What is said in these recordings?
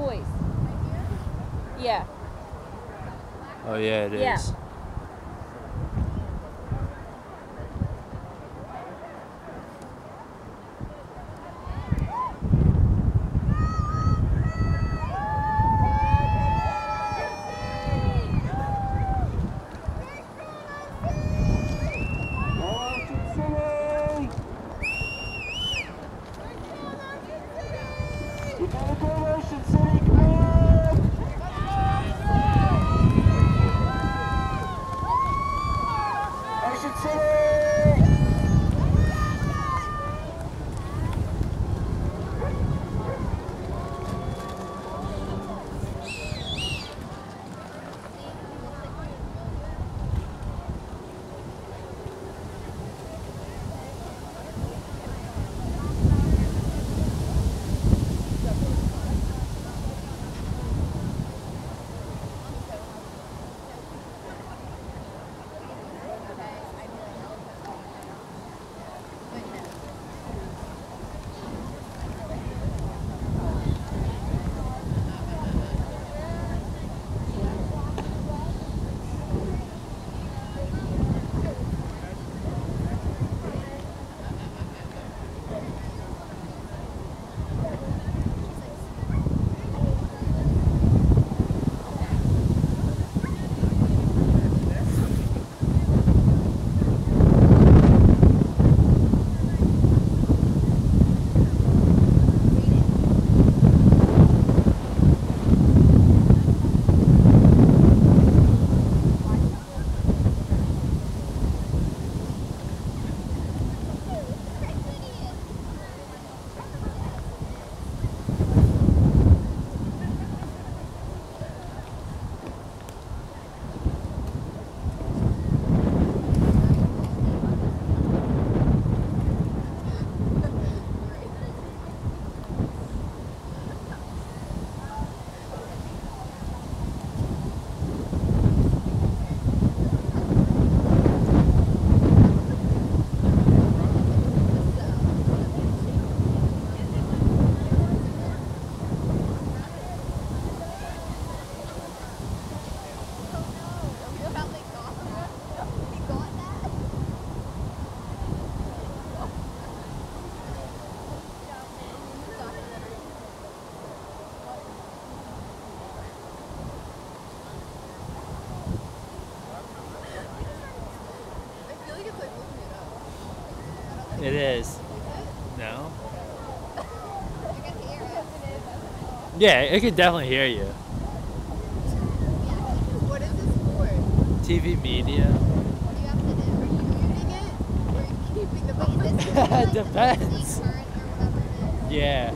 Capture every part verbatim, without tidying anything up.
boys. Yeah. Oh yeah, it is. Yeah. It is. No? Yeah, it can definitely hear you. What is this for? T V media. What do you have to do? Are you using it? Or are you keeping the button? Depends. Yeah.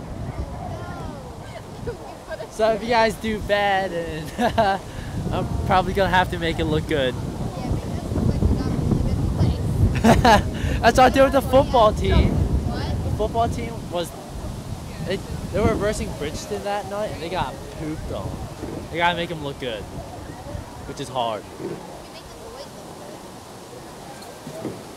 No. So if you guys do bad, and I'm probably gonna have to make it look good. Yeah, make this look like we got a really good place. That's what I did with the football team. What? The football team was they they were versing Bridgeton that night, and they got pooped on. They gotta make them look good, which is hard. You make the boys look good.